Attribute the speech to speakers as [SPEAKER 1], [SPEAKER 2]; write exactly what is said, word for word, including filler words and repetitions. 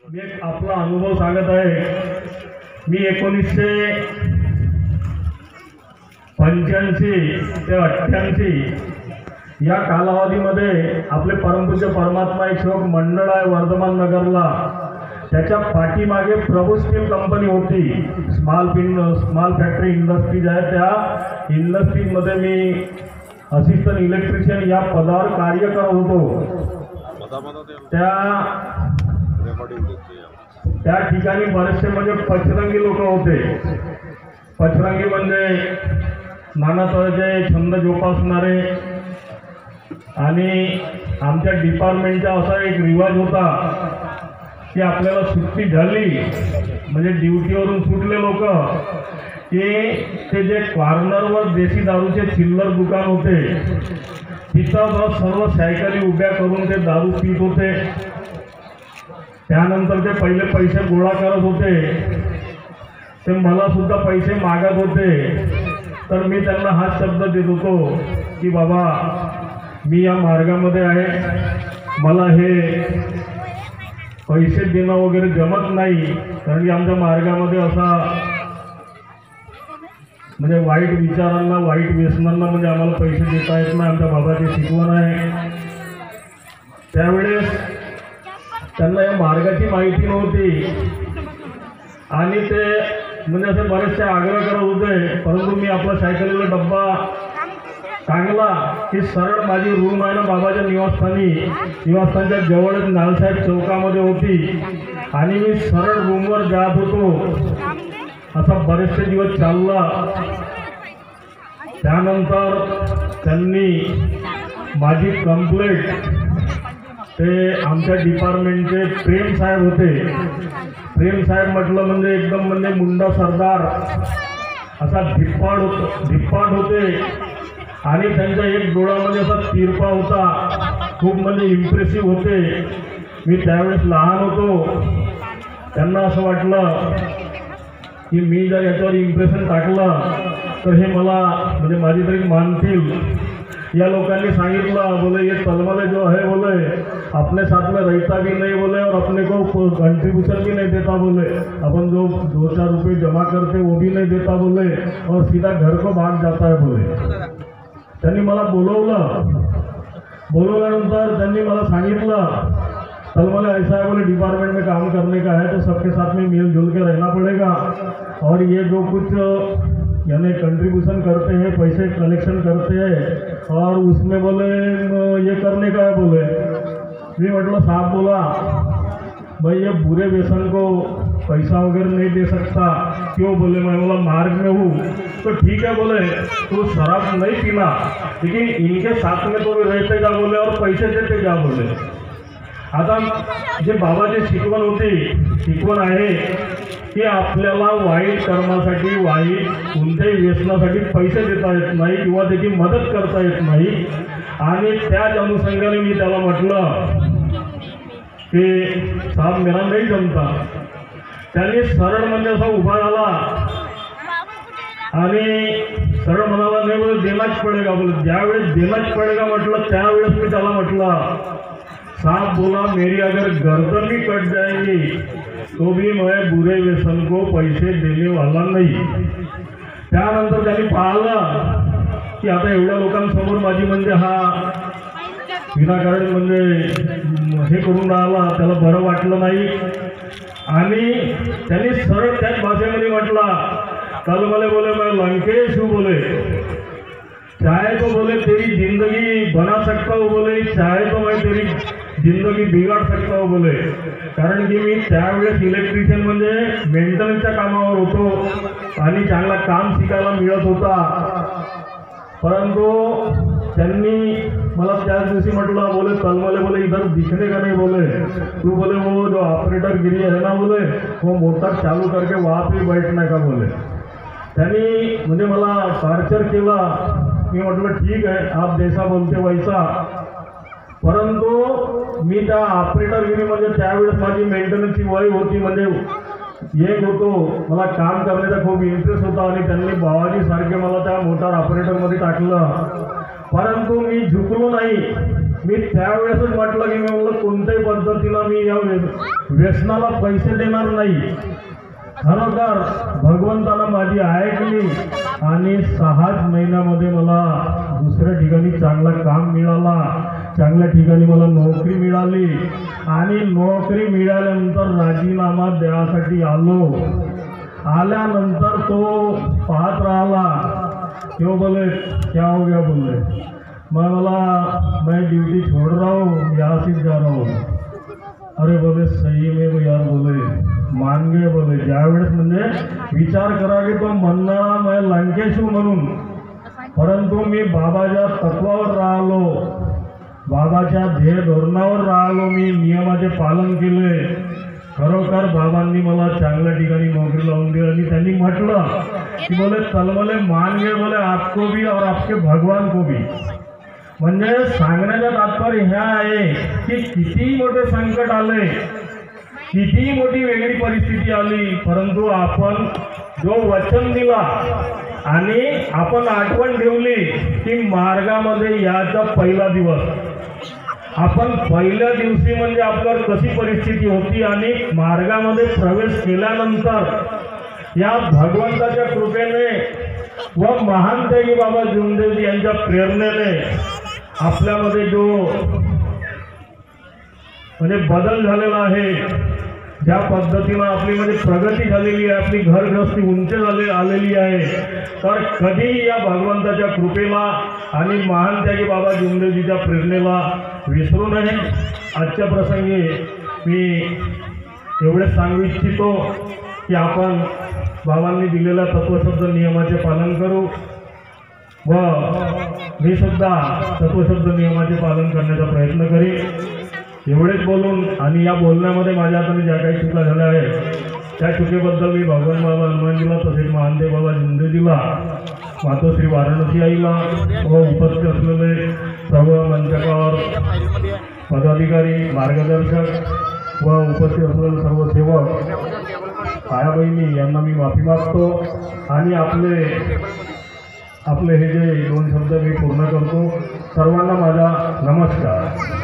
[SPEAKER 1] मी एक आपला अनुभव सांगत आहे। मी एकोणीसशे पंच्याऐंशी ते अठ्ठ्याऐंशी या कालावधीमध्ये आपले परमपूज्य परमात्मा एक सेवक मंडळ आहे वर्धमान नगरला, त्याच्या पाठीमागे प्रभू स्टील कंपनी होती। Small pin small factory industries आहे, त्या इंडस्ट्रीजमध्ये मी असिस्टंट इलेक्ट्रिशियन या पदावर कार्य करत होतो। त्या त्या ठिकाणी बरेचसे म्हणजे पचरंगी लोक होते। पचरंगी म्हणजे नाना तऱ्हेचे छंद जोपासणारे, आणि आमच्या डिपार्टमेंटचा असा एक रिवाज होता की आपल्याला सुट्टी झाली म्हणजे ड्युटीवरून सुटले लोक की ते जे कॉर्नरवर देशी दारूचे चिल्लर दुकान होते तिथं सर्व सायकली उभ्या करून ते दारू पीत होते। त्यानंतर ते पहिले पैसे गोळा करत होते, ते मला सुद्धा पैसे मागत होते। तर मी त्यांना हा शब्द देत होतो की बाबा मी या मार्गामध्ये आहे, मला हे पैसे देणं वगैरे जमत नाही, कारण की आमच्या मार्गामध्ये असा म्हणजे वाईट विचारांना वाईट व्यसनांना म्हणजे आम्हाला पैसे देता येत नाही, आमच्या बाबाची शिकवण आहे। त्यावेळेस त्यांना या मार्गाची माहिती नव्हती आणि ते म्हणजे असे बरेचसे आग्रह करत होते, परंतु मी आपला सायकलीला डब्बा टांगला की सरळ माझी रूम आहे ना बाबाच्या निवासस्थानी निवासस्थानच्या जवळच नालसाहेब चौकामध्ये होती, आणि मी सरळ रूमवर जात होतो। असा बरेचसे दिवस चालला। त्यानंतर त्यांनी माझी कंप्लेंट ते आमच्या डिपार्टमेंटचे प्रेम साहेब होते। प्रेम साहेब म्हटलं म्हणजे एकदम म्हणजे मुंडा सरदार असा धिप्पाड होत धिप्पाड होते, आणि त्यांचा एक डोळामध्ये असा तिरपा होता, खूप म्हणजे इम्प्रेसिव्ह होते। मी त्यावेळेस लहान होतो, त्यांना असं वाटलं की मी जर याच्यावर इम्प्रेशन टाकलं तर हे मला म्हणजे माझी तरी मानतील। या लोकांनी सांगितलं, बोले ये तलमले जो है बोले अपने साथ में रहता भी नहीं बोले और अपने को कंट्रीब्यूशन भी नहीं देता बोले, अपन जो दो चार रुपये जमा करते वो भी नहीं देता बोले, और सीधा घर को भाग जाता है बोले। त्यांनी मला बोलवलं, बोलवल्यानंतर त्यांनी मला सांगितलं तलमले ऐसा है बोले डिपार्टमेंट में काम करने का है तो सबके साथ में मिलजुल के रहना पड़ेगा, और ये जो कुछ यानी कंट्रीब्यूशन करते हैं पैसे कलेक्शन करते हैं और उसमें बोले ये करने का है बोले। मैं मतलब साहब बोला भाई ये बुरे व्यसन को पैसा वगैरह नहीं दे सकता, क्यों बोले मैं बोला मार्ग में हूँ तो ठीक है बोले तो शराब नहीं पीना, लेकिन इनके साथ में तो रहते जा बोले और पैसे देते जा बोले। आता जे बाबाची शिकवण होती शिकवण आहे की आपल्याला वाईट कर्मासाठी वाईट कोणत्याही व्यसनासाठी पैसे देता येत नाही किंवा त्याची मदत करता येत नाही, आणि त्याच अनुषंगाने मी त्याला म्हटलं की साहब मेरा नाही जमता। त्याने सरळ म्हणजे असा उभा झाला आणि सरळ म्हणाला नाही बोले देनाच पडेगा बोले। ज्यावेळेस देनाच पडेगा म्हटलं त्यावेळेस मी त्याला म्हटलं साहब बोला मेरी अगर गर्दन भी कट जाएगी तो भी मैं बुरे व्यसन को पैसे देने वाला नहीं। त्यानंतर त्यांनी पाहिलं की आता एवढ्या लोकांसमोर माझी म्हणजे हा विनाकारण म्हणजे हे करून राहिला, त्याला बरं वाटलं नाही, आणि त्यांनी सरळ त्याच भाषेमध्ये म्हटला कल मला बोले मैं लंकेश हूँ बोले, चाहे तो बोले तेरी जिंदगी बना सकता हूँ बोले, चाहे तो मैं तेरी जिंदगी बिगाड़ सकता हूँ बोले। कारण की मी त्यावेळेस इलेक्ट्रिशियन म्हणजे मेंटेनन्सच्या कामावर होतो आणि चांगला काम शिकायला मिळत होता, परंतु त्यांनी मला त्याच दिवशी म्हटलं बोले तलमले बोले इधर दिखने का नहीं बोले, तू बोले वो जो ऑपरेटर गिरी है ना बोले वो मोटर चालू करके वहाँ पे बैठने का बोले। त्यांनी म्हणजे मला टॉर्चर केला। मी म्हटलं ठीक आहे आप जैसा बोलते वैसा, परंतु मी त्या ऑपरेटरगिरी म्हणजे त्यावेळेस माझी मेंटेनन्सची वय होती, म्हणजे एक होतो मला काम करण्याचा खूप इंटरेस्ट होता, आणि त्यांनी बाबाजी सारखे मला त्या मोटार ऑपरेटरमध्ये टाकलं, परंतु मी झुकलो नाही। मी त्यावेळेसच म्हटलं की मी म्हणलं कोणत्याही पद्धतीला मी या व्यसनाला पैसे देणार नाही. खरोखर भगवंतानं माझी ऐकली आणि सहाच महिन्यामध्ये मला दुसऱ्या ठिकाणी चांगला काम मिळाला, चांगल्या ठिकाणी मला नोकरी मिळाली आणि नोकरी मिळाल्यानंतर राजीनामा द्यायसाठी आलो. आल्यानंतर तो पाहत राहिला, क्यों बोले क्या हो गया बोले, मैं बोला मैं ड्यूटी छोड़ रहा हूँ, यहाँ से जा रहा हूँ. अरे बोले सही में वो यार बोले मान गए बोले. ज्यावेळेस म्हणजे विचार करा की तो म्हणणारा मैं लंकेश हूँ म्हणून, परंतु मी बाबाच्या तत्वावर राहिलो, बाबाच्या ध्येय धोरणावर राहिलो, मी नियमाचे पालन केले. खरोखर बाबांनी मला चांगल्या ठिकाणी नोकरी लावून दिली आणि त्यांनी म्हटलं की बोले तलमले मान गए बोले आपको भी और आपके भगवान को भी. म्हणजे सांगण्याचं तात्पर्य ह्या आहे की किती मोठे संकट आले, किती मोठी वेगळी परिस्थिती आली, परंतु आपण जो वचन दिला आणि आपण आठवण ठेवली की मार्गामध्ये याचा पहिला दिवस, आपण पहिल्या दिवशी म्हणजे आपल्यावर कशी परिस्थिती होती आणि मार्गामध्ये प्रवेश केल्यानंतर या भगवंताच्या कृपेने व महान त्यागी बाबा जुमदेवजी यांच्या प्रेरणेने आपल्यामध्ये जो म्हणजे बदल झालेला आहे, ज्या पद्धतीनं आपली म्हणजे प्रगती झालेली आहे, आपली घरगृहस्थी उंच झाली आलेली आहे, तर कधीही या भगवंताच्या कृपेला आणि महान त्यागी बाबा जुमदेवजीच्या प्रेरणेला विसरू नये. आजच्या प्रसंगी मी एवढेच सांगू इच्छितो की आपण बाबांनी दिलेल्या तत्वशब्द नियमाचे पालन करू व मी सुद्धा तत्वशब्द नियमाचे पालन करण्याचा प्रयत्न करीन. एवढेच बोलून आणि या बोलण्यामध्ये माझ्या हाताने ज्या काही चुका झाल्या आहेत त्या चुकीबद्दल मी भगवान बाबा हनुमानजीला तसेच महानदेव बाबा जुमदेवजीला, मातोश्री वाराणसी आईला व उपस्थित असलेले सर्व मंचकावर पदाधिकारी, मार्गदर्शक व उपस्थित असलेले सर्व सेवक आया बहिणी यांना मी माफी मागतो आणि आपले आपले हे जे दोन शब्द मी पूर्ण करतो. सर्वांना माझा नमस्कार.